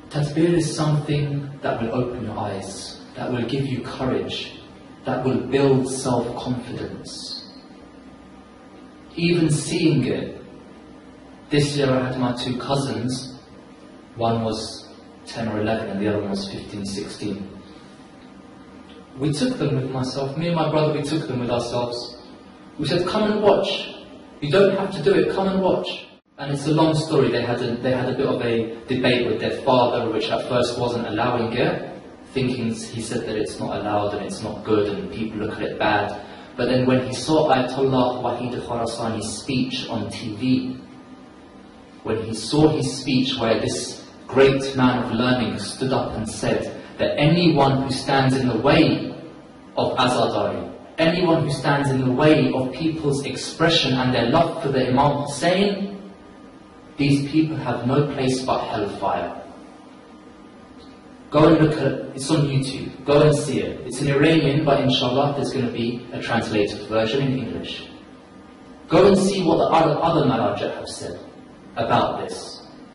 Tatbir is something that will open your eyes, that will give you courage, that will build self-confidence. Even seeing it, this year I had my two cousins, one was 10 or 11 and the other one was 15, 16. We took them with myself, me and my brother, we took them with ourselves. We said, come and watch. You don't have to do it, come and watch. And it's a long story. They had a bit of a debate with their father, which at first wasn't allowing it, thinking he said that it's not allowed and it's not good and people look at it bad. But then when he saw Ayatollah Wahid Khorasani's speech on TV, when he saw his speech where this great man of learning stood up and said that anyone who stands in the way of Azadari, anyone who stands in the way of people's expression and their love for the Imam Hussein, these people have no place but hellfire. Go and look at it, it's on YouTube, go and see it. It's in Iranian, but inshallah there's going to be a translated version in English. Go and see what the other Maraja have said about this.